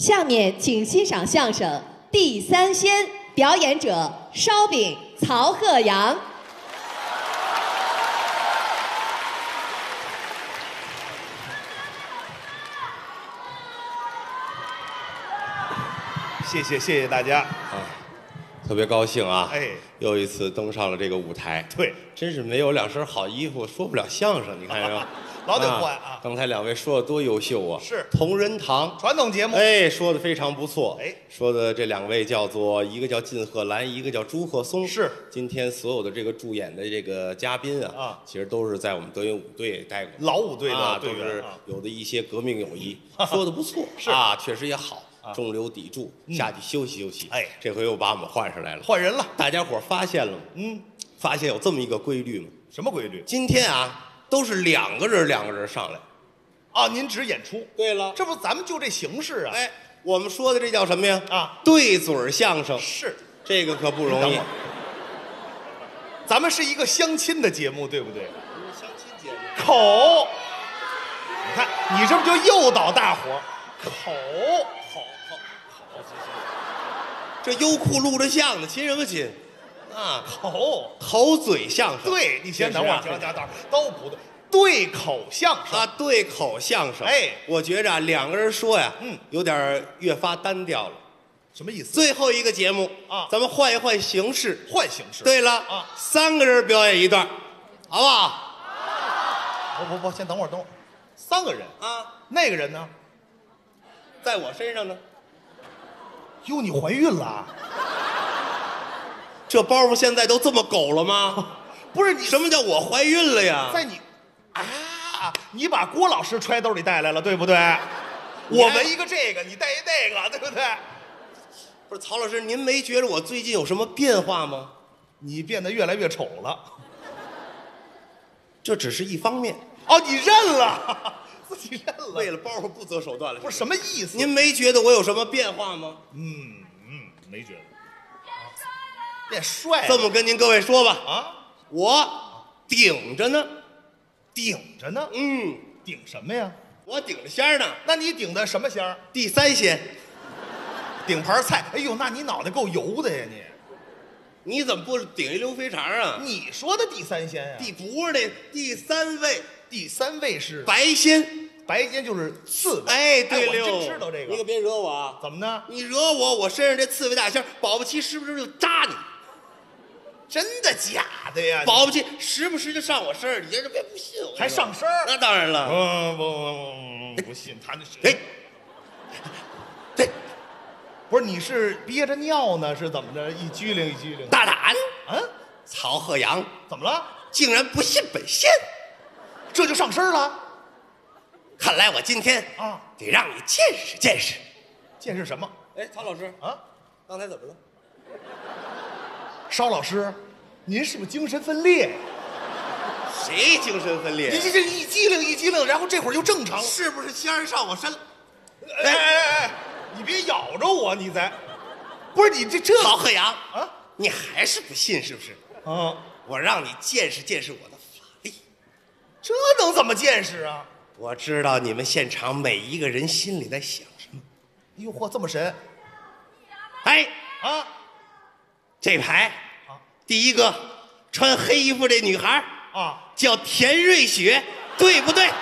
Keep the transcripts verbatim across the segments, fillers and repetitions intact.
下面请欣赏相声《地三鲜》，表演者烧饼、曹鹤阳。 谢谢谢谢大家啊，特别高兴啊！ 哎， 又一次登上了这个舞台。 对， 真是没有两身好衣服，说不了相声。你看是吧？ 老得换啊！ 刚才两位说的多优秀啊！ 是同仁堂传统节目， 哎，说的非常不错。 哎， 说的这两位叫做一个叫靳鹤兰，一个叫朱鹤松。 是今天所有的这个助演的这个嘉宾啊， 啊， 其实都是在我们德云舞队待过， 老舞队啊， 的队员都是有的一些革命友谊，说的不错， 是啊，确实也好。中流砥柱，下去休息休息。 哎， 这回又把我们换上来了， 换人了。 大家伙发现了吗？ 嗯， 发现有这么一个规律吗？ 什么规律？ 今天啊，都是两个人两个人上来。 啊，您只演出。 对了， 这不咱们就这形式啊。 哎，我们说的这叫什么呀？ 啊， 对嘴儿相声。 是， 这个可不容易。 咱们是一个相亲的节目，对不对？ 相亲节目。 口，你看你这不就诱导大伙儿？口，口，口，口， 这优酷录着像呢，亲什么亲？啊， 口口嘴相声。 对，你先等会儿，等等等，都不对。对口相声啊，对口相声。 哎， 我觉着啊，两个人说呀， 嗯， 有点越发单调了。 什么意思？ 最后一个节目啊， 咱们换一换形式， 换形式。 对了啊， 三个人表演一段，好不好？ 不不不，先等会儿，等会儿。三个人啊， 那个人呢？ 在我身上呢。 哟，你怀孕了？ 这包袱现在都这么狗了吗？ 不是你， 什么叫我怀孕了呀？ 在你啊，你把郭老师揣兜里带来了，对不对？我们一个这个，你带一那个，对不对？ 不是曹老师，您没觉得我最近有什么变化吗？ 你变得越来越丑了。 这只是一方面。 哦，你认了，自己认了。 为了包袱不择手段了。 不是什么意思？ 您没觉得我有什么变化吗？ 嗯嗯，没觉得。变帅了。 这么跟您各位说吧， 啊， 我顶着呢， 顶着呢。 嗯， 顶什么呀？ 我顶着仙儿呢。 那你顶的什么仙儿？ 地三鲜。 顶盘菜。哎呦，那你脑袋够油的呀你。 你怎么不顶一溜肥肠啊？ 你说的地三鲜呀？ 第不是那第三位， 第三位是白仙， 白仙就是刺猬。 哎，对了， 哎我真知道这个。 你可别惹我啊！ 怎么呢？ 你惹我，我身上这刺猬大仙，保不齐时不时就扎你。 真的假的呀？ 保不齐时不时就上我身上，你这别不信我。 还上身儿？ 那当然了。 嗯，不不不不信他那是。 哎，对， 不是你是憋着尿呢，是怎么着？一激灵一激灵。 大胆！ 嗯， 曹鹤阳怎么了？ 竟然不信本仙， 这就上身了？ 看来我今天啊， 得让你见识见识。 见识什么？ 哎，曹老师啊， 刚才怎么了？ 邵老师，您是不是精神分裂？ 谁精神分裂？ 你这这一激灵一激灵，然后这会儿又正常了， 是不是仙儿上我身了？ 哎哎哎哎，你别咬着我，你再，不是你这这曹鹤阳啊， 你还是不信是不是？ 啊， 我让你见识见识我的法力。 这能怎么见识啊？ 我知道你们现场每一个人心里在想什么。 哎呦嚯，这么神哎， 啊！ 这排啊， 第一个穿黑衣服这女孩啊， 叫田瑞雪，对不对？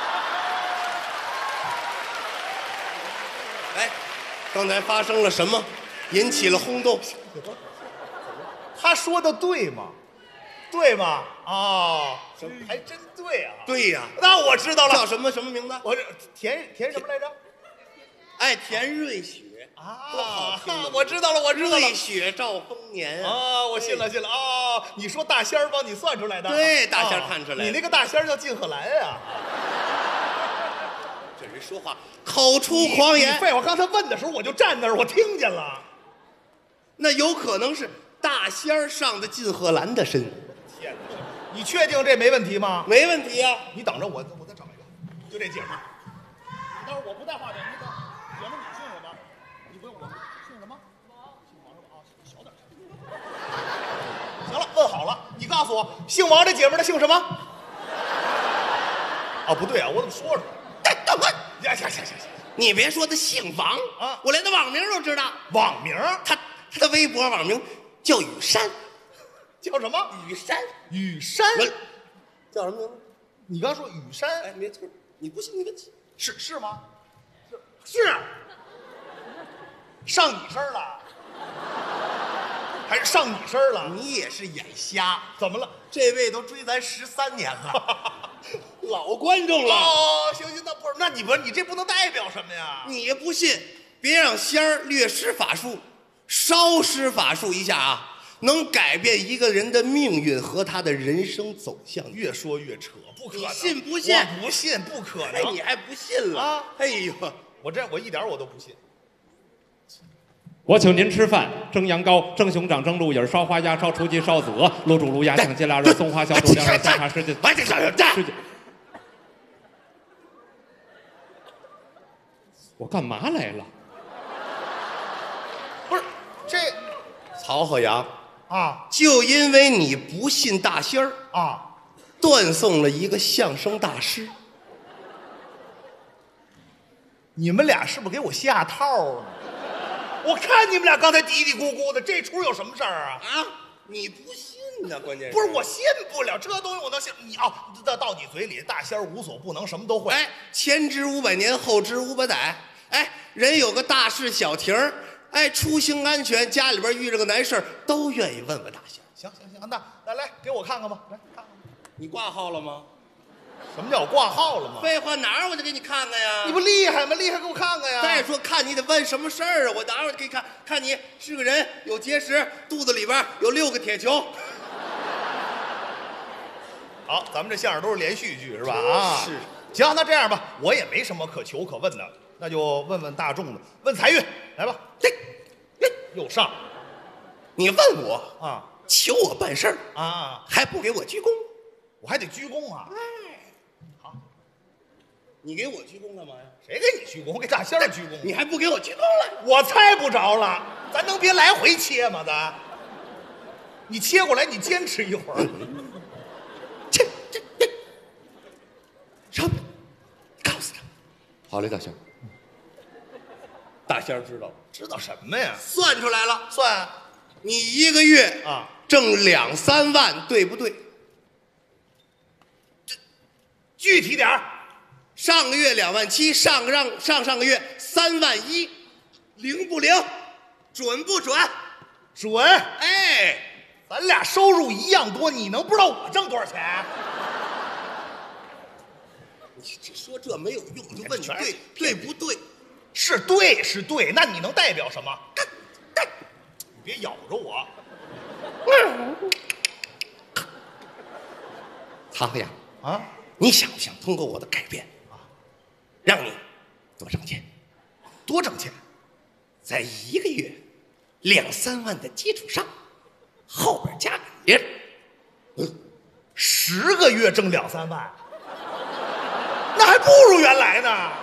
哎，刚才发生了什么？引起了轰动。 他说的对吗？对吗？啊，还真对啊！ 对呀， 那我知道了， 叫什么什么名字？ 我这田田什么来着？ 哎，田瑞雪啊， 多好听啊我知道了，我知道了瑞。雪兆丰年啊，我信了信了啊！你说大仙儿帮你算出来的？ 对大仙儿看出来的啊你那个大仙儿叫靳鹤兰呀？ 这人说话口出狂言。 你废话，刚才问的时候我就站那儿，我听见了。 那有可能是大仙儿上的靳鹤兰的身。 天哪！你确定这没问题吗？ 没问题呀、啊。 你等着我，我再找一个，就这姐们儿。待会儿我不带话的，那个姐们儿你姓什么？你不用我姓什么？姓王是吧？啊，小点声。行了，问好了，你告诉我，姓王这姐们儿的姓什么？啊，不对啊，我怎么说着？哎，等会儿。呀呀呀呀呀！ 你别说他姓王啊， 我连他网名都知道。 网名他他的微博网名叫雨山， 叫什么？ 雨山， 雨山。 我叫什么名字？ 你刚说雨山， 哎，没错，你不信你问去。 是是吗？是是。上你身了，还是上你身了？ 你也是眼瞎， 怎么了？ 这位都追咱十三年了，老观众了。 哦，行行，那不是，那你不是你这不能代表什么呀？ 你也不信，别让仙儿略施法术，稍施法术一下啊，能改变一个人的命运和他的人生走向。 越说越扯，不可能！ 你信不信？ 我不信，不可能！ 哎，你还不信了啊？ 哎呦， 我这我一点我都不信。 我请您吃饭：蒸羊羔、蒸熊掌、蒸鹿眼、烧花鸭、烧雏鸡、烧子鹅、卤煮卤鸭、香鸡腊肉、松花小肚、凉肉、香茶、什锦。 哎，这这这， 什锦。我干嘛来了？ 不是这曹鹤阳啊就因为你不信大仙儿， 啊！ 断送了一个相声大师。 你们俩是不是给我下套呢？我看你们俩刚才嘀嘀咕咕的，这出有什么事儿啊？ 啊，你不信呢？关键是不是我信不了，这东西我能信？你啊，到到你嘴里，大仙儿无所不能，什么都会。 哎，前知五百年，后知五百载。哎，人有个大事小情儿，哎，出行安全，家里边遇着个难事儿，都愿意问问大仙。 行行行，那来来给我看看吧，来看看。 你挂号了吗？ 什么叫我挂号了吗？ 废话，哪儿我就给你看看呀。 你不厉害吗？厉害，给我看看呀！ 再说看你得问什么事儿啊？我哪有可以看？看你是个人有结石，肚子里边有六个铁球。 好，咱们这相声都是连续剧是吧？啊， 是。 行，那这样吧，我也没什么可求可问的，那就问问大众的，问财运，来吧。 嘿， 又上你问我啊求我办事儿， 啊！ 还不给我鞠躬？ 我还得鞠躬啊！ 你给我鞠躬干嘛呀？ 谁给你鞠躬？我给大仙儿鞠躬。 你还不给我鞠躬了？ 我猜不着了，咱能别来回切吗？咱，你切过来，你坚持一会儿。 切这这，上面告诉他。好嘞，大仙儿。大仙儿知道了， 知道什么呀？ 算出来了， 算你一个月啊挣两三万，对不对？ 具体点儿。 上个月两万七，上个让上上个月三万一，灵不灵？准不准？ 准。 哎， 咱俩收入一样多，你能不知道我挣多少钱？ 你这说这没有用，我就问你全是对对不对？ 是对是对，那你能代表什么？你别咬着我。 曹鹤阳啊， 你想不想通过我的改变啊，让你多挣钱？ 多挣钱？ 在一个月两三万的基础上，后边加个零。 嗯，十个月挣两三万，那还不如原来呢。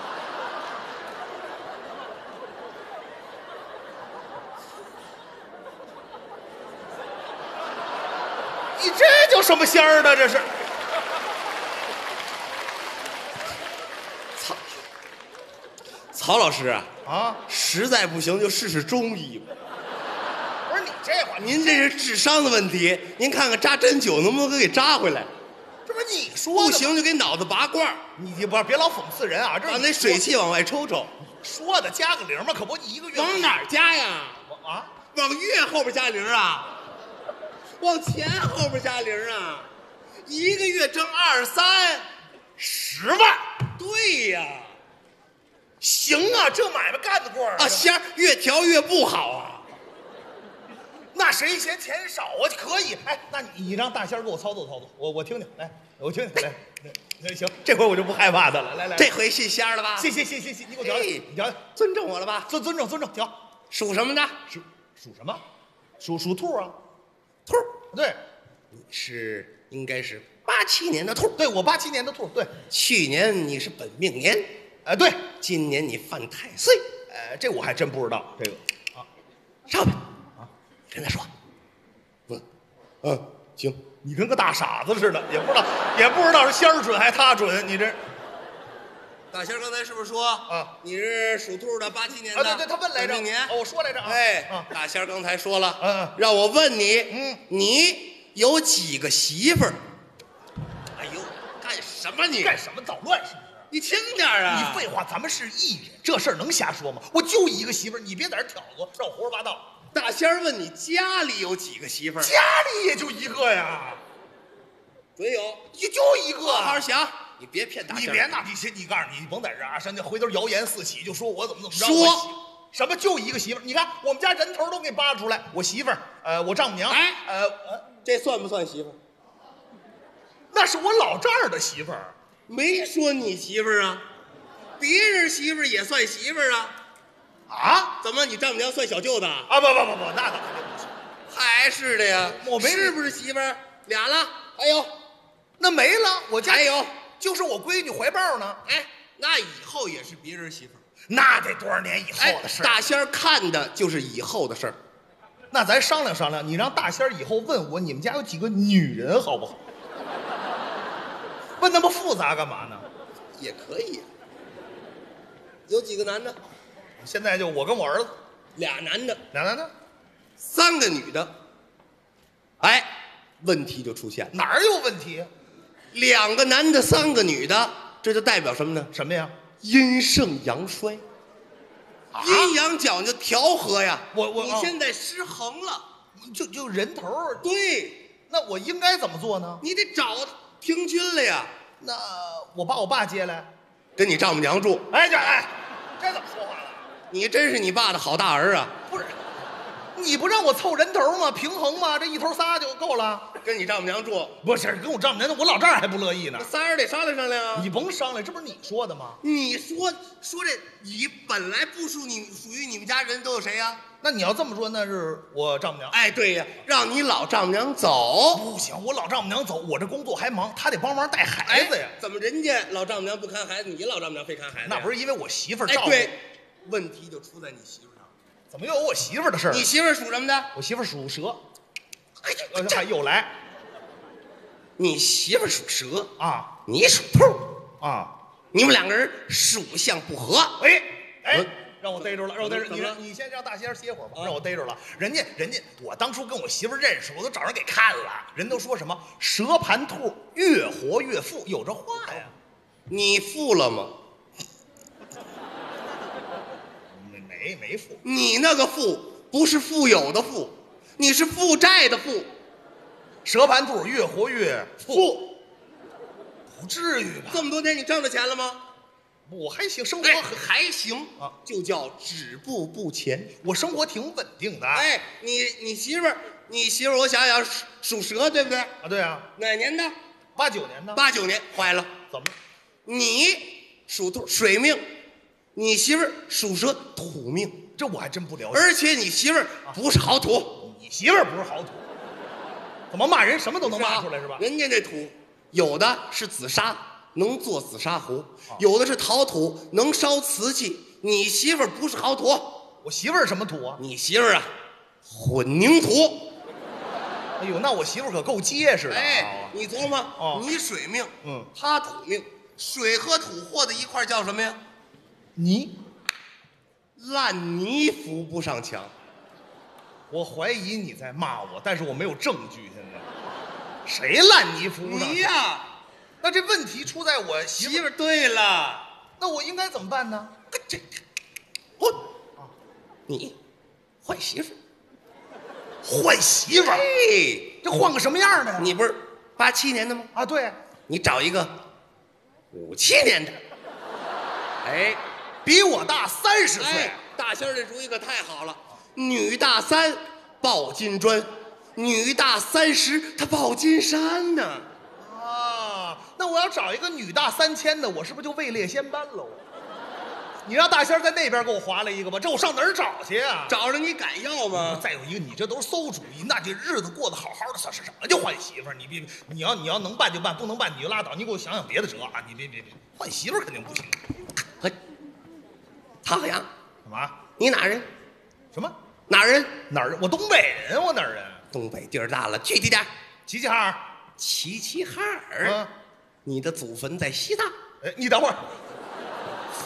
你这叫什么仙儿呢？这是。 曹曹老师啊， 啊， 实在不行就试试中医吧。 不是你这话， 您这是智商的问题，您看看扎针灸能不能给扎回来？ 这不是你说的吗？ 不行就给脑子拔罐儿， 你你不是别老讽刺人啊！这把那水气往外抽抽。 说的加个零嘛，可不一个月往哪儿加呀？ 往啊？ 往月后边加零啊？往前后边加零啊？一个月挣二三十万？ 对呀。 行啊，这买卖干得过啊！ 啊，仙儿越调越不好啊。 那谁嫌钱少啊？可以，哎，那你你让大仙儿给我操作操作，我我听听，来，我听听，来，那行，这回我就不害怕他了，来来， 这回信仙儿了吧？ 谢谢谢谢谢，你给我调调， 哎你调调， 尊重我了吧？ 尊尊重尊重，调， 属什么的？ 属属什么？属属兔啊， 兔。 对你是应该是八七年的兔。 对，我八七年的兔，对， 去年你是本命年， 哎对， 今年你犯太岁。 呃，这我还真不知道这个啊， 上边啊，跟他说，嗯嗯，行， 你跟个大傻子似的，也不知道也不知道是仙儿准还他准，你这大仙儿刚才是不是说啊？ 你是属兔的，八七年的？ 啊，对对，他问来着。 本命年。 哦，我说来着啊。 哎， 啊， 大仙儿刚才说了， 嗯嗯让我问你， 嗯， 你有几个媳妇儿？哎呦，干什么你？ 干什么捣乱是不是？ 你轻点儿啊！ 你废话，咱们是艺人，这事儿能瞎说吗？我就一个媳妇儿，你别在这挑唆，让我胡说八道。 大仙儿问你家里有几个媳妇儿？ 家里也就一个呀， 准有， 也就一个。 好好想，你别骗大仙儿。 你别拿你先，你告诉你，你甭在这啊，上去回头谣言四起，就说我怎么怎么着。 说我媳什么就一个媳妇儿？你看我们家人头都给扒出来，我媳妇儿，呃，我丈母娘， 哎呃呃， 这算不算媳妇儿？ 那是我老丈人的媳妇儿。 没说你媳妇儿啊，别人媳妇儿也算媳妇儿啊。 啊怎么，你丈母娘算小舅子啊？ 啊不不不不，那倒肯定不是。 还是的呀， 我没是不是媳妇儿？俩了，还有， 那没了，我家还有， 就是我闺女怀抱呢。 哎，那以后也是别人媳妇儿。 那得多少年以后哎的事儿？ 大仙儿看的就是以后的事儿。 那咱商量商量，你让大仙儿以后问我你们家有几个女人好不好？问那么复杂干嘛呢？ 也可以。有几个男的？ 现在就我跟我儿子俩男的， 俩男的， 三个女的。哎，问题就出现了。 哪儿有问题？ 两个男的，三个女的，这就代表什么呢？ 什么呀？ 阴盛阳衰， 啊阴阳讲究调和呀。 我我你现在失衡了。 就就人头儿， 对， 那我应该怎么做呢？ 你得找平均了呀。 那我把我爸接来。 跟你丈母娘住， 哎，这哎，这怎么说话了？ 你真是你爸的好大儿啊！ 不是，你不让我凑人头吗？平衡吗？这一头仨就够了。 跟你丈母娘住， 不是跟我丈母娘，我老丈人还不乐意呢那。仨人得商量商量啊。 你甭商量，这不是你说的吗？ 你说说这，你本来不属你属于你们家人都有谁呀、 那你要这么说，那是我丈母娘。 哎，对呀，让你老丈母娘走。 不行，我老丈母娘走，我这工作还忙，她得帮忙带孩子呀。 哎怎么人家老丈母娘不看孩子，你老丈母娘非看孩子呀？ 那不是因为我媳妇儿哎， 照顾。 对，问题就出在你媳妇上。 怎么又有我媳妇儿的事儿？ 你媳妇儿属什么的？ 我媳妇儿属蛇。 哎呃，还又来你媳妇儿属蛇， 啊你属兔， 啊！ 你们两个人属相不合。 哎哎嗯， 让我逮着了，让我逮着！你怎么了让你先让大仙儿歇会儿吧， 啊让我逮着了。人家人家，我当初跟我媳妇儿认识，我都找人给看了，人都说什么蛇盘兔越活越富，有这话呀？ 你富了吗？ 没没没富， 你那个富不是富有的富，你是负债的负。 蛇盘兔越活越富， 富， 不至于吧？ 这么多年你挣着钱了吗？ 我还行，生活哎， 很还行啊， 就叫止步不前。 我生活挺稳定的。 哎，你你媳妇儿，你媳妇儿，我想想，属属蛇对不对？ 啊，对啊， 哪年的？ 八九年的， 八九年，坏了。 怎么了？ 你属兔水命，你媳妇儿属蛇土命， 这我还真不了解。 而且你媳妇儿不是好土， 你媳妇儿不是好土，怎么骂人什么都能骂出来是吧？ 人家那土有的是紫砂，能做紫砂壶； 啊有的是陶土，能烧瓷器。你媳妇儿不是好土， 我媳妇儿什么土啊？ 你媳妇儿啊，混凝土。 哎呦，那我媳妇儿可够结实的啊。 哎，你琢磨， 哦你水命， 嗯， 她土命，水和土和在一块儿叫什么呀？ 泥， 烂泥扶不上墙。 我怀疑你在骂我，但是我没有证据。现在谁烂泥扶不上？ 你呀， 那这问题出在我媳妇儿， 媳妇儿。对了， 那我应该怎么办呢？ 这，我，你换媳妇儿。 换媳妇儿， 哎， 这换个什么样的呀？ 你不是八七年的吗？ 啊，对， 你找一个五七年的。哎， 比我大三十岁哎，大仙儿这主意可太好了。女大三抱金砖，女大三十她抱金山呢。 啊。那我要找一个女大三千的，我是不是就位列仙班了？我，你让大仙儿在那边给我划了一个吧，这我上哪儿找去啊？ 找着你敢要吗？ 再有一个，你这都是馊主意，那这日子过得好好的，算是什么叫换媳妇儿？你别，你要你要能办就办，不能办你就拉倒。你给我想想别的辙啊！你别别别，换媳妇儿肯定不行。 嘿，唐海洋， 干嘛？ 你哪人？ 什么？ 哪人？ 哪儿人？我东北人，我哪儿人？ 东北地儿大了，具体点儿。 齐齐哈尔。 齐齐哈尔。 嗯， 你的祖坟在西藏。 哎，你等会儿，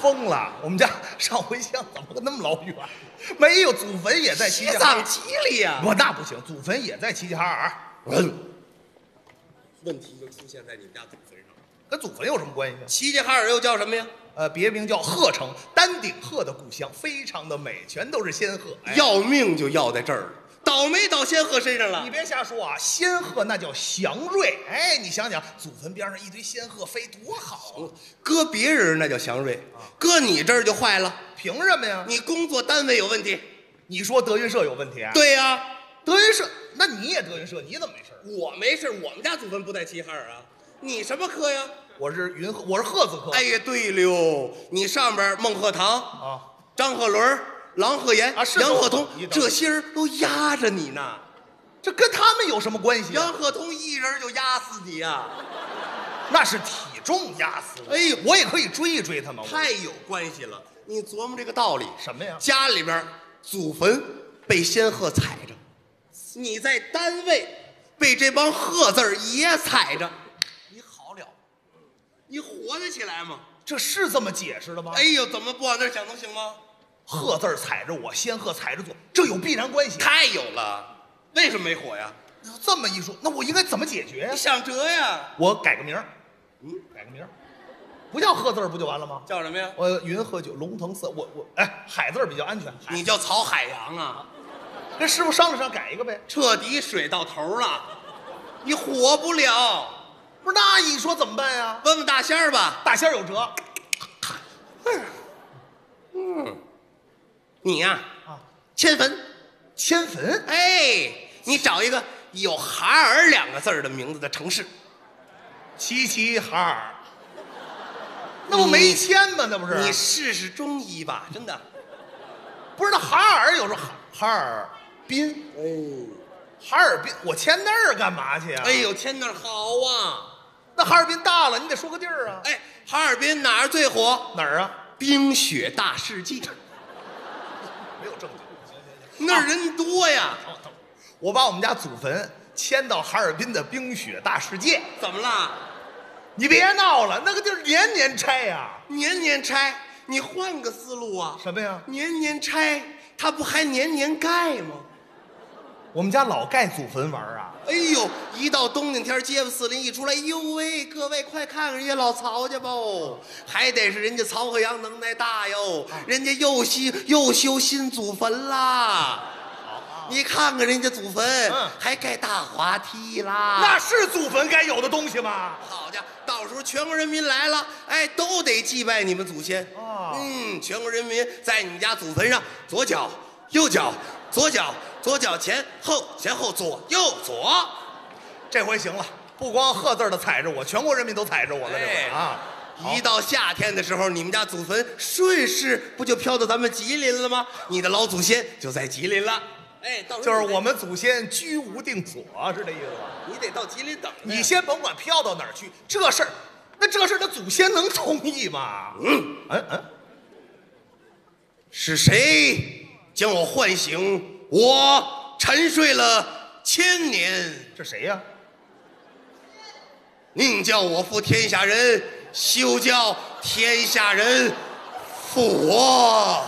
疯了！我们家上回乡怎么个那么老远？没有，祖坟也在齐齐哈尔。 西藏吉利呀！ 不，那不行，祖坟也在齐齐哈尔。 问题就出现在你们家祖坟上， 跟祖坟有什么关系？ 齐齐哈尔又叫什么呀？ 呃，别名叫鹤城，丹顶鹤的故乡，非常的美，全都是仙鹤。哎、 要命就要在这儿了，倒霉到仙鹤身上了。 你别瞎说啊，仙鹤那叫祥瑞。哎，你想想，祖坟边上一堆仙鹤飞，多好啊！ 搁别人那叫祥瑞，搁你这儿就坏了。 凭什么呀？ 你工作单位有问题。 你说德云社有问题啊？ 对呀、啊， 德云社，那你也德云社，你怎么没事？ 我没事，我们家祖坟不在齐齐哈尔啊。你什么科呀？ 我是云鹤，我是鹤字科。 哎呀，对了哟，你上边孟鹤堂啊， 张鹤伦、郎鹤炎啊，是杨鹤通，这些人都压着你呢。 这跟他们有什么关系、啊？ 杨鹤通一人就压死你呀、啊， 那是体重压死我。 哎呦， 我也可以追一追他们。 太有关系了，你琢磨这个道理。 什么呀？家里边祖坟被仙鹤踩着，你在单位被这帮鹤字儿也踩着，你好了，你活得起来吗？ 这是这么解释的吗？ 哎呦，怎么不往那儿想能行吗？ 鹤字踩着我，仙鹤踩着左，这有必然关系。 太有了，为什么没火呀？ 这么一说，那我应该怎么解决呀？ 你想辙呀？ 我改个名儿，嗯，改个名儿，不叫鹤字不就完了吗？ 叫什么呀？ 我云鹤九龙腾寺，我我哎，海字比较安全。 你叫曹海洋啊？ 跟师傅商量商量，改一个呗。 彻底水到头了，你火不了。 不是，那你说怎么办呀？ 问问大仙儿吧， 大仙儿有辙。 嗯，你呀、 啊，啊， 迁坟， 迁坟。 哎，你找一个有哈尔两个字儿的名字的城市， 齐齐哈尔。那不没迁吗？那不是？ 你试试中医吧，真的。 不是，那哈尔有时候哈哈尔滨，哎，哈尔滨，我迁那儿干嘛去啊？ 哎呦，迁那儿好啊。 那哈尔滨大了，你得说个地儿啊。 哎，哈尔滨哪儿最火？ 哪儿啊？ 冰雪大世界。 没有证据。行行行， 那儿人多呀。 等等，我把我们家祖坟迁到哈尔滨的冰雪大世界。 怎么了？ 你别闹了，那个地儿年年拆呀、啊， 年年拆。你换个思路啊。 什么呀？ 年年拆，它不还年年盖吗？ 我们家老盖祖坟玩啊。 哎呦，一到冬天天，街坊四邻一出来，哟喂，各位快看看人家老曹家吧，还得是人家曹鹤阳能耐大哟，人家又修又修新祖坟啦。你看看人家祖坟，嗯、还盖大滑梯啦。 那是祖坟该有的东西吗？ 好家伙，到时候全国人民来了，哎，都得祭拜你们祖先。 哦、 嗯，全国人民在你们家祖坟上，左脚、右脚、左脚。左脚前后前后左右左， 这回行了，不光鹤字的踩着我，全国人民都踩着我了。这回啊， 一到夏天的时候，你们家祖坟顺势不就飘到咱们吉林了吗？你的老祖先就在吉林了。哎，到时候就是我们祖先居无定所，是这意思吧？ 你得到吉林等着。 你先甭管飘到哪儿去，这事儿，那这事儿，那祖先能同意吗？嗯嗯嗯， 是谁将我唤醒？我沉睡了千年， 这谁呀？ 宁叫我负天下人，休叫天下人负我。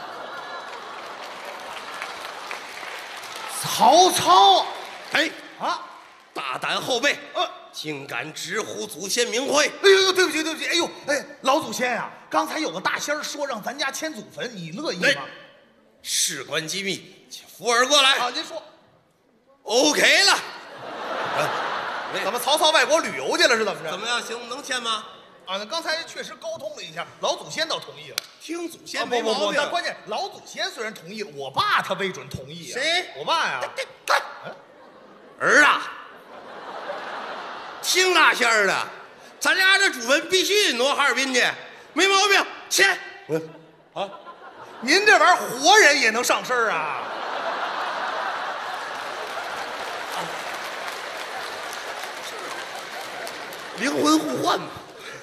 曹操， 哎啊， 大胆后辈，呃，竟敢直呼祖先名讳！ 哎呦呦，对不起对不起，哎呦哎，老祖先呀、啊，刚才有个大仙儿说让咱家迁祖坟，你乐意吗？ 事关机密。福尔过来啊！您说 ，OK 了。 啊、怎么曹操外国旅游去了？是怎么着？ 怎么样？行，能签吗？ 啊，那刚才确实沟通了一下，老祖先倒同意了。 听祖先没毛病。 啊、不不不， 但关键老祖先虽然同意了，我爸他未准同意啊。 谁？ 我爸呀。 嗯、儿啊，听那仙儿的，咱俩这祖坟必须挪哈尔滨去，没毛病，签。嗯， 啊，您这玩意儿活人也能上身啊？ 灵魂互换嘛。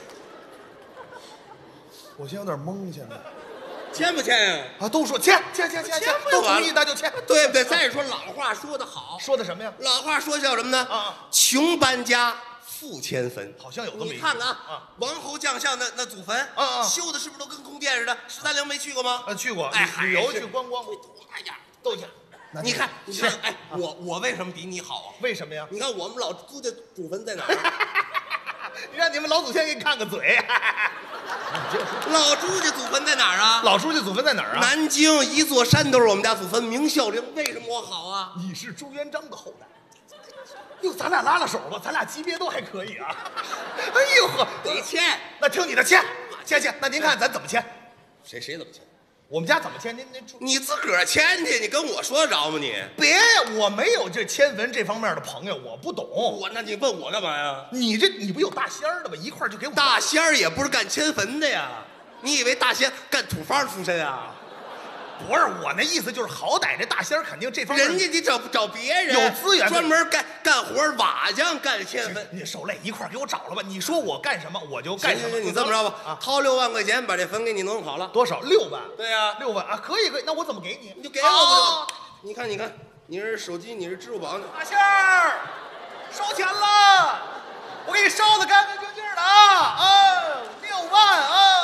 我现在有点懵，现在签不签呀？ 啊，都说签签签签签，都同意那就签， 对不对？再说老话说得好， 说的什么呀？ 老话说叫什么呢？ 啊， 穷搬家， 负千坟， 好像有这么一句。 你看看啊， 啊，王侯将相那那祖坟， 啊啊修的是不是都跟宫殿似的？十三陵没去过吗？ 啊，去过， 哎， 旅游还是去观光， 哎呀， 都去。 你看，你看，哎，我我为什么比你好啊？ 为什么呀？ 你看我们老朱家祖坟在哪儿？ 你让你们老祖先给你看个嘴。 老朱家祖坟在哪儿啊？ 老书记祖坟在哪儿啊？ 南京一座山都是我们家祖坟，明孝陵。为什么我好啊？ 你是朱元璋的后代。哟，咱俩拉拉手吧，咱俩级别都还可以啊。哎呦呵， 得签， 那听你的签，签签。那您看咱怎么签？ 谁谁怎么签？ 我们家怎么签？您您你自个儿签去，你跟我说着吗你？ 别，我没有这签文这方面的朋友，我不懂。 我那你问我干嘛呀？ 你这你不有大仙儿的吗？一块儿就给我大仙儿也不是干迁坟的呀，你以为大仙干土方出身啊？ 不是我那意思，就是好歹这大仙儿肯定这方面人家得找找别人， 有资源专门干干活儿瓦匠干迁坟。 你受累一块儿给我找了吧。你说我干什么我就干什么。 行行行，你这么着吧， 啊， 掏六万块钱把这坟给你弄好了。 多少？六万。 对呀， 六万啊，可以可以。那我怎么给你？ 你就给我不啊就？你看你看，你是手机，你是支付宝， 大仙儿，收钱了，我给你烧的干干净净的啊啊，六万啊，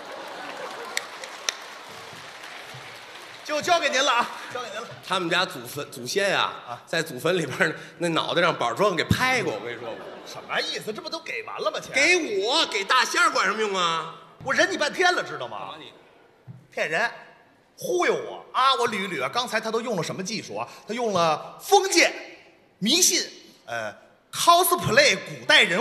就交给您了啊，交给您了。 他们家祖坟祖先呀、啊，在祖坟里边儿那脑袋让板砖给拍过，我跟你说过。 什么意思？这不都给完了吗？钱给我给大仙儿管什么用啊？ 我忍你半天了，知道吗？ 你骗人，忽悠我啊！我捋一捋啊，刚才他都用了什么技术啊？他用了封建、迷信，呃，cosplay 古代人物，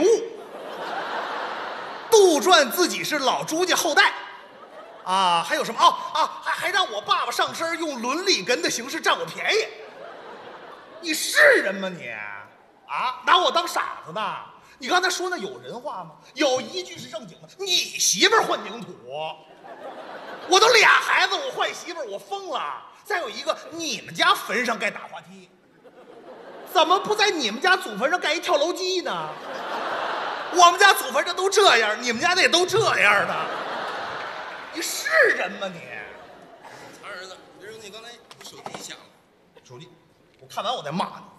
杜撰自己是老朱家后代，啊，还有什么？哦啊，还还让我爸爸上身用伦理根的形式占我便宜。你是人吗你？啊，拿我当傻子呢？你刚才说那有人话吗？有一句是正经的，你媳妇儿混凝土。我都俩孩子，我换媳妇儿，我疯了。再有一个，你们家坟上盖打滑梯，怎么不在你们家祖坟上盖一跳楼机呢？我们家祖坟上都这样，你们家那也都这样的。你是人吗你？ 他儿子，你说你刚才手机响了， 手机，我看完我再骂你。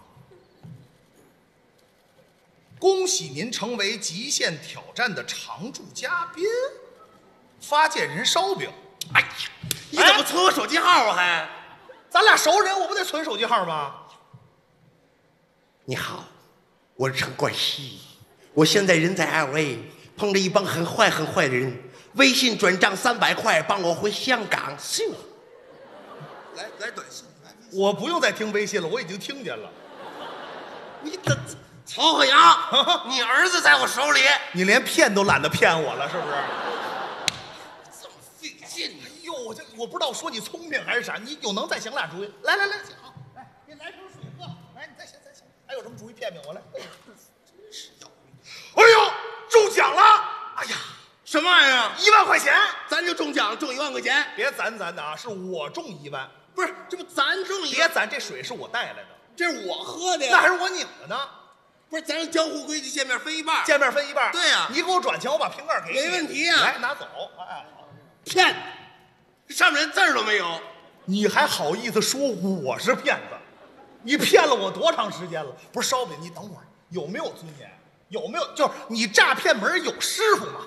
恭喜您成为极限挑战的常驻嘉宾，发件人烧饼。 哎呀，你怎么存我手机号啊还？ 咱俩熟人，我不得存手机号吗？ 你好，我是陈冠希，我现在人在 L A， 碰着一帮很坏很坏的人，微信转账三百块，帮我回香港。咻，来来短信， 我不用再听微信了，我已经听见了。 你的曹鹤阳，你儿子在我手里， 你连骗都懒得骗我了，是不是？ 这么费劲呢？ 哎呦，我这我不知道说你聪明还是啥，你有能再想俩主意？来来来，好，来，给来瓶水喝。来，你再想再想，还有什么主意骗骗我来？真是要命！哎呦，中奖了！哎呀， 什么玩意儿啊？ 一万块钱！ 咱就中奖，中一万块钱。 别咱咱的啊，是我中一万。 不是，这不咱中一别咱，这水是我带来的， 这是我喝的呀。 那还是我拧的呢。 不是，咱按江湖规矩，见面分一半。 见面分一半。 对呀你给我转钱，我把瓶盖给你。 没问题呀来，拿走。哎， 骗，这上面连字儿都没有。 你还好意思说我是骗子？你骗了我多长时间了？不是烧饼，你等会儿有没有尊严？有没有？就是你诈骗门有师傅吗？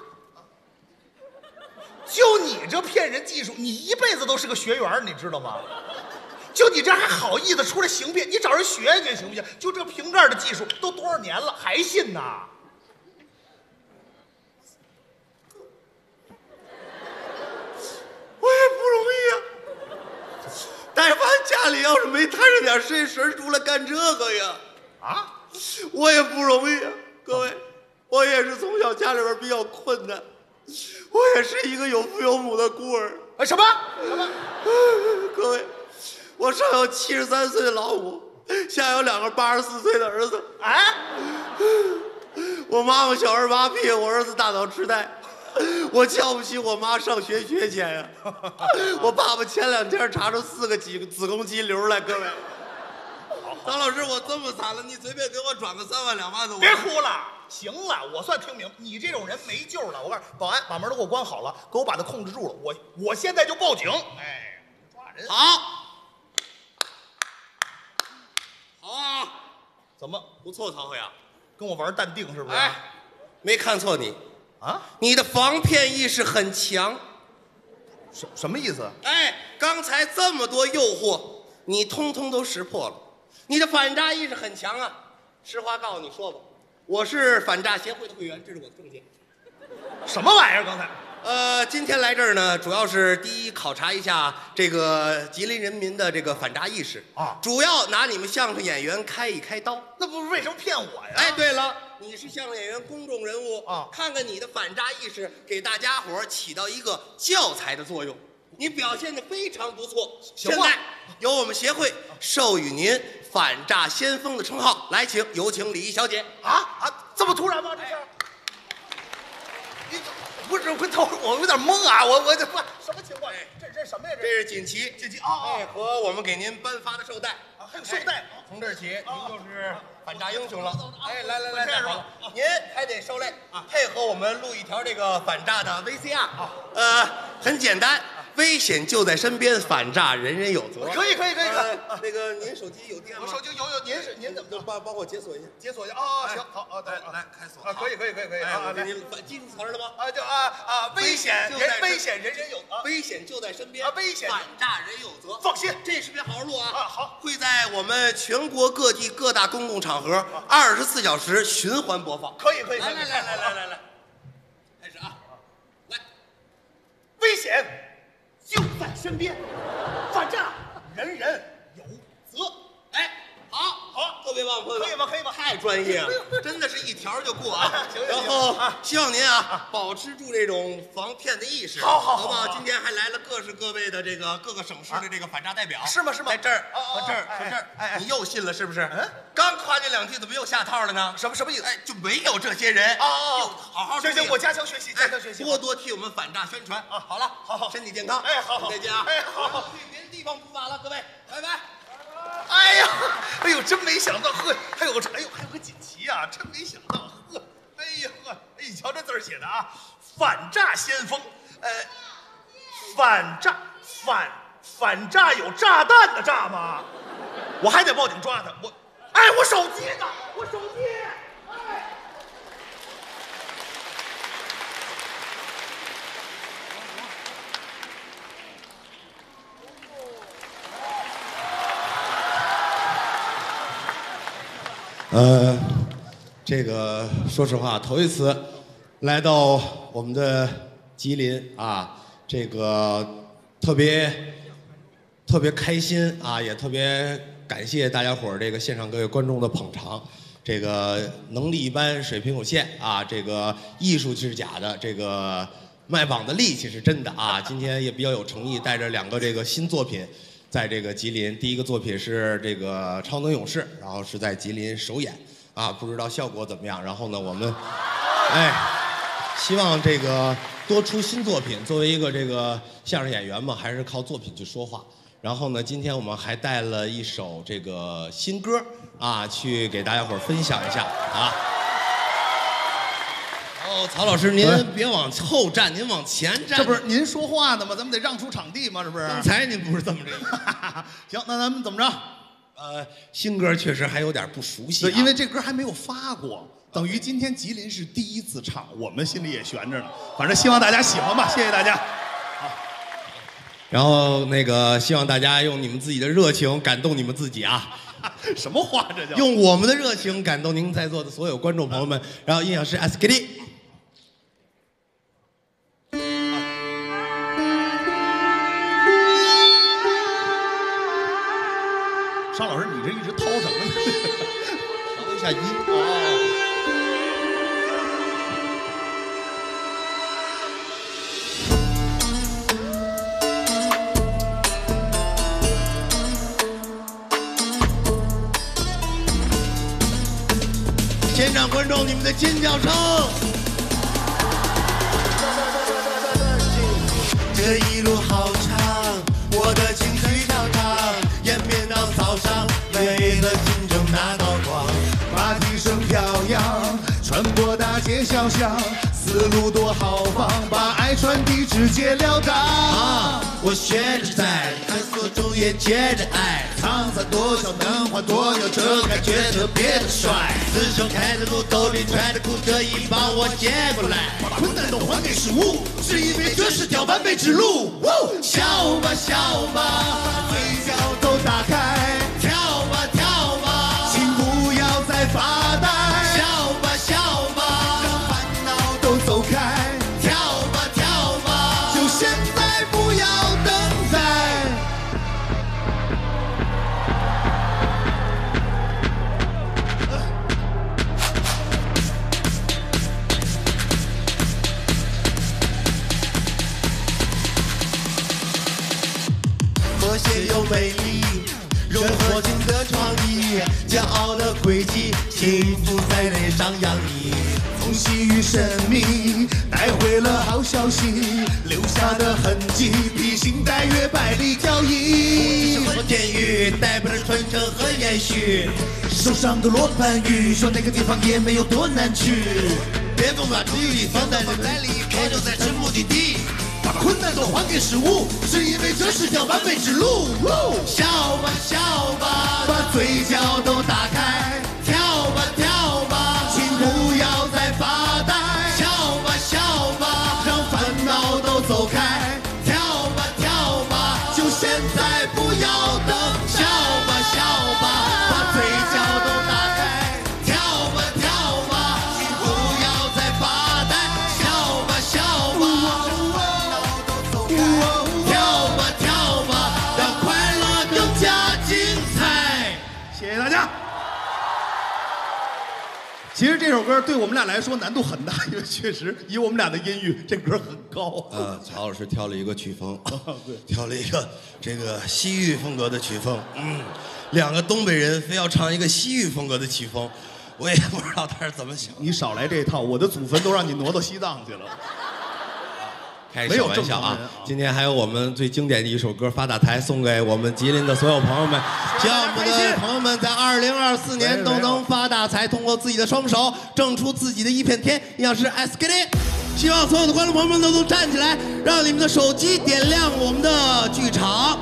就你这骗人技术，你一辈子都是个学员，你知道吗？就你这还好意思出来行骗？你找人学学行不行？就这瓶盖的技术都多少年了，还信呐？ 我也不容易啊。但凡家里要是没摊上点实神出来干这个呀， 啊， 我也不容易啊。各位，我也是从小家里边比较困难，我也是一个有父有母的孤儿。 哎，什么什么？ 各位，我上有七十三岁的老母，下有两个八十四岁的儿子。 哎， 我妈妈小儿麻痹，我儿子大脑痴呆，我交不起我妈上学学钱呀。我爸爸前两天查出四个几子宫肌瘤来，各位。张老师，我这么惨了，你随便给我转个三万两万的，我别哭了，行了，我算听明白，你这种人没救了。我告诉你，保安把门都给我关好了，给我把他控制住了，我我现在就报警。哎，抓人。 好，好啊， 怎么不错，曹鹤阳， 跟我玩淡定是不是？ 哎，没看错你啊， 你的防骗意识很强。 什什么意思？ 哎，刚才这么多诱惑，你通通都识破了。你的反诈意识很强啊！实话告诉你说吧，我是反诈协会的会员，这是我的证件。 什么玩意儿？刚才？ 呃，今天来这儿呢，主要是第一考察一下这个吉林人民的这个反诈意识啊， 主要拿你们相声演员开一开刀。 那不是为什么骗我呀？ 哎，对了，你是相声演员，公众人物啊， 看看你的反诈意识，给大家伙儿起到一个教材的作用。你表现得非常不错，现在由我们协会授予您反诈先锋的称号。来，请有请李毅小姐。 啊啊，这么突然吗？这是？你不是，我等会儿我有点懵啊，我我这不什么情况？这这什么呀？ 这是锦旗， 锦旗啊， 哎，和我们给您颁发的绶带啊，还有绶带。 从这儿起，您就是反诈英雄了。哎，来来来， 这样好了，您还得受累啊，配合我们录一条这个反诈的 V C R 啊。呃，很简单。危险就在身边，反诈人人有责。 可以可以可以。 呃、那个您手机有电吗？ 我手机有有，您是您怎么就帮帮我解锁一下？ 解锁一下啊！行，好啊， 来来开锁啊！可以可以可以可以啊！ 来，您记住词了吗？ 啊，就啊啊！危险人危险人人有啊！ 危险就在身边啊！危险反诈人有责。 放心， 这视频好好录啊！ 啊好， 会在我们全国各地各大公共场合二十四小时循环播放。 可以可以。 来来来来来来来，开始啊！来， 危险就在身边，反诈人人有责。 哎，好，好，特别棒，特别棒， 可以吗？可以吗？ 太专业了，真的是一条就过啊！ 行行然后希望您啊，保持住这种防骗的意识， 好好好不好？今天还来了各式各位的这个各个省市的这个反诈代表， 是吗？是吗？ 在这儿和和这儿和这儿， 哎， 你又信了是不是？ 嗯， 刚夸这两句，怎么又下套了呢？ 什么什么意思？ 哎，就没有这些人哦哦， 好好行行，我加强学习，加强学习， 多多替我们反诈宣传啊！好了， 好好， 身体健康， 哎，好好， 再见啊！ 哎，好， 去别的地方不晚了，各位，拜拜。 哎呀，哎呦，真没想到，呵，还有个，哎呦，还有个锦旗啊，真没想到，呵，哎呀呵，哎，你瞧这字儿写的啊，反诈先锋，呃，反诈，反反诈有炸弹的炸吗？我还得报警抓他，我，哎，我手机呢？我手机，哎。 呃，这个说实话，头一次来到我们的吉林啊，这个特别特别开心啊，也特别感谢大家伙儿这个现场各位观众的捧场。这个能力一般，水平有限啊，这个艺术是假的，这个卖榜的力气是真的啊。今天也比较有诚意，带着两个这个新作品。在这个吉林，第一个作品是这个《超能勇士》，然后是在吉林首演，啊，不知道效果怎么样。然后呢，我们，哎，希望这个多出新作品。作为一个这个相声演员嘛，还是靠作品去说话。然后呢，今天我们还带了一首这个新歌啊，去给大家伙分享一下啊。哦，曹老师，您别往后站，您往前站。 这不是您说话呢吗？咱们得让出场地吗？这不是？ 刚才您不是这么这个？ 行，那咱们怎么着？ 呃，新歌确实还有点不熟悉、啊， 对，因为这歌还没有发过，等于今天吉林是第一次唱，我们心里也悬着呢。反正希望大家喜欢吧，谢谢大家。好， 然后那个希望大家用你们自己的热情感动你们自己啊。 什么话这叫？ 用我们的热情感动您在座的所有观众朋友们。然后音响师 S K D。 沙老师，你这一直掏什么呢？ 调一下音哦。 现场观众，你们的尖叫声！这一路好长，我的情绪高涨，演变到早上，为了竞争拿到光。 马蹄声飘扬，穿过大街小巷，思路多豪放，把爱传递直截了当。 啊，我学着在探索中也接着爱， 沧桑多少，能换多久，这感觉特别的帅。 四手开着路，兜里揣着裤，这一帮我接过来， 把困难都还给食物，是因为这是条完美之路。 笑吧笑吧， 嘴角都打开， 跳吧跳吧， 请不要再发呆， 笑吧笑吧， 让烦恼都走开， 跳吧跳吧， 就现在不要等待。 和谐又美丽，融合新的创意，骄傲的轨迹，幸福在脸上洋溢。 从喜与神秘带回了好消息，留下的痕迹披星戴月，百里挑一。 和监狱代表着传承和延续， 手上的罗盘玉说哪个地方也没有多难去。 别总把注意力放在未来里，开就在是目的地。 把困难都还给食物，是因为这是条完美之路。 笑吧笑吧， 把嘴角都打开， 跳吧跳吧， 请不要再发呆， 笑吧笑吧， 让烦恼都走开， 跳吧跳吧， 就现在不要等待。 笑吧笑吧， 把嘴角都打开， 跳吧跳吧，请不要再发呆，笑吧笑吧。跳吧跳吧，让快乐更加精彩。 谢谢大家。其实这首歌对我们俩来说难度很大，因为确实以我们俩的音域，这歌很高。 呃，曹老师挑了一个曲风，挑了一个这个西域风格的曲风。嗯，两个东北人非要唱一个西域风格的曲风，我也不知道他是怎么想。 你少来这一套，我的祖坟都让你挪到西藏去了。 开个小玩笑啊！今天还有我们最经典的一首歌《发大财》，送给我们吉林的所有朋友们。希望我们的朋友们在二零二四年都能发大财，通过自己的双手挣出自己的一片天。营养师 S K D， 希望所有的观众朋友们都能站起来，让你们的手机点亮我们的剧场。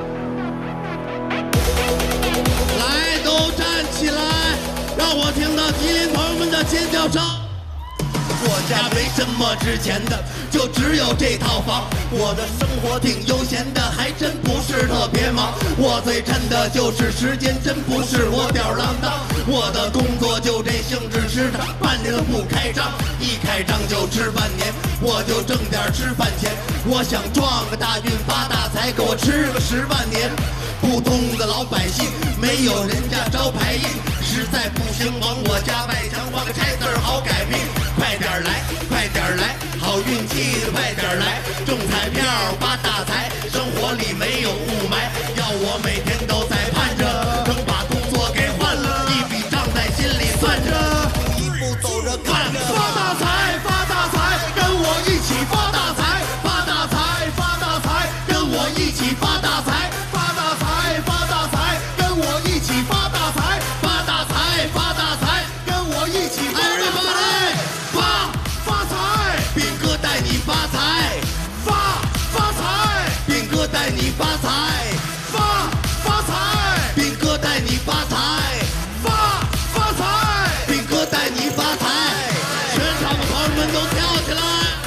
来，都站起来，让我听到吉林朋友们的尖叫声。我家没什么值钱的，就只有这套房。我的生活挺悠闲的，还真不是特别忙。我最趁的就是时间，真不是我吊儿郎当。我的工作就这性质，食堂半年都不开张，一开张就吃半年，我就挣点吃饭钱。我想撞个大运发大财，给我吃个十万年。普通的老百姓没有人家招牌印，实在不行往我家外墙画个拆字儿好改命。快点来，快点来，好运气的快点来，中彩票发大财，生活里没有雾霾，要我每天都在盼着能把工作给换了，一笔账在心里算着，一步走着看着。 发大财，发大财，跟我一起发大财，发大财，发大财，跟我一起发大财，发大财，发大财，跟我一起发大财，发大财，发大财，跟我一起发大财。 发发财，斌哥带你发财， 发发财， 斌哥带你发财， 发发财， 斌哥带你发财， 发发财， 斌哥带你发财，全场的朋友们都跳起来。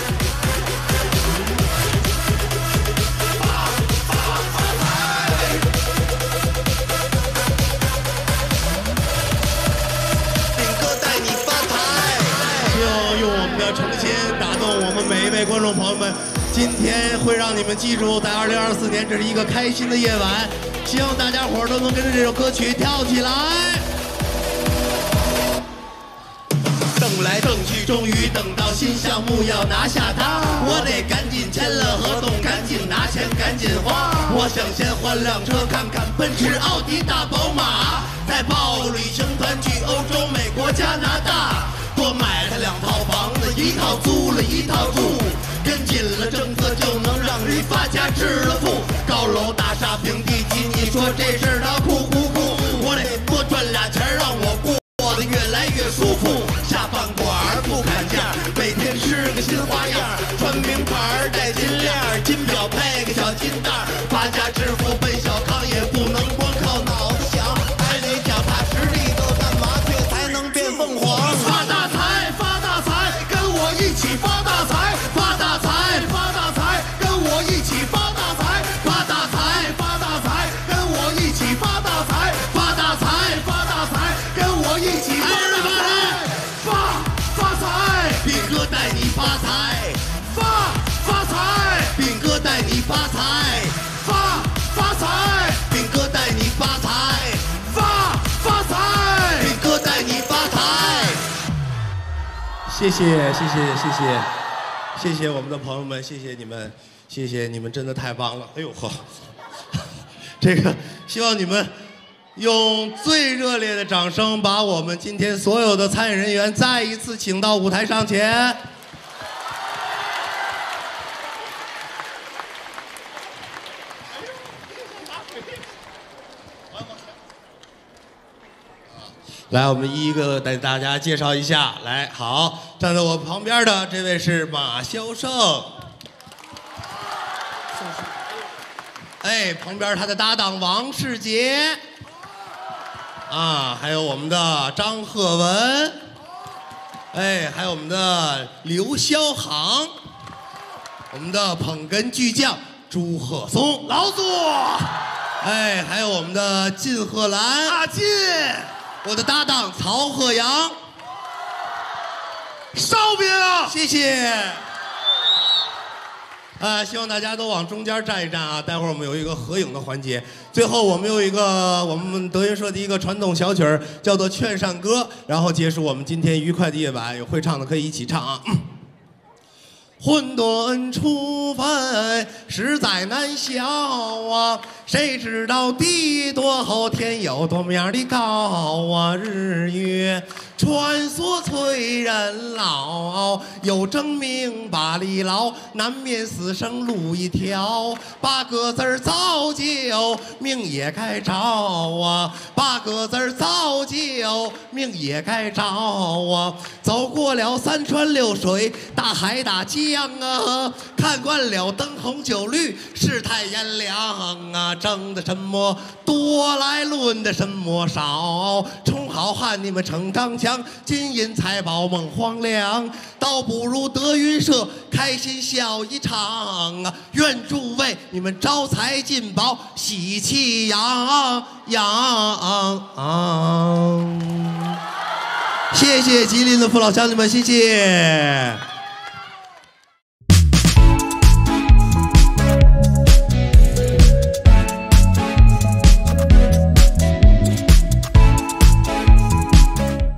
诚心打动我们每一位观众朋友们，今天会让你们记住，在二零二四年这是一个开心的夜晚，希望大家伙儿都能跟着这首歌曲跳起来。等来等去，终于等到新项目要拿下它，我得赶紧签了合同，赶紧拿钱，赶紧花。我想先换辆车看看，奔驰、奥迪、大宝马，再报旅行团去欧洲、美国、加拿大。多买了两套房子，一套租了一套住，跟紧了政策就能让人发家致了富。高楼大厦平地起，你说这事儿它酷不酷？我得多赚俩钱，让我过得越来越舒服。下饭馆不砍价，每天吃个新花样，穿名牌戴金链，金表配个小金蛋，发家致富奔小康也不能光靠脑子想，还得脚踏实地，够干麻雀才能变疯。 我一起发大财，发发财，斌哥带你发财，发发财，斌哥带你发财，发发财，斌哥带你发财，发发财，斌哥带你发财。 谢谢谢谢谢谢谢谢我们的朋友们，谢谢你们，谢谢你们，真的太棒了！哎呦呵，这个希望你们用最热烈的掌声，把我们今天所有的参演人员再一次请到舞台上前。来，我们一一个带大家介绍一下。来，好，站在我旁边的这位是马肖胜，哎，旁边他的搭档王世杰，啊，还有我们的张鹤文，哎，还有我们的刘霄航，我们的捧哏巨匠朱鹤松，老祖，哎，还有我们的靳鹤兰，阿进。我的搭档曹鹤阳，烧饼，谢谢。啊，希望大家都往中间站一站啊！待会儿我们有一个合影的环节，最后我们有一个我们德云社的一个传统小曲儿，叫做《劝善歌》，然后结束我们今天愉快的夜晚。有会唱的可以一起唱啊。混沌初分，实在难消啊！谁知道地多厚，天有多么样的高啊！日月穿梭催人老，有争名把里捞，难免死生路一条。八个字儿造就，命也该着啊！八个字儿造就，命也该着啊！走过了三川六水，大海大江啊，看惯了灯红酒绿，世态炎凉啊，争的什么多来，论的什么少，充好汉你们逞张强，金银财宝梦荒凉，倒不如德云社开心笑一场啊！愿诸位你们招财进宝，喜气洋洋。谢谢吉林的父老乡亲们，谢谢。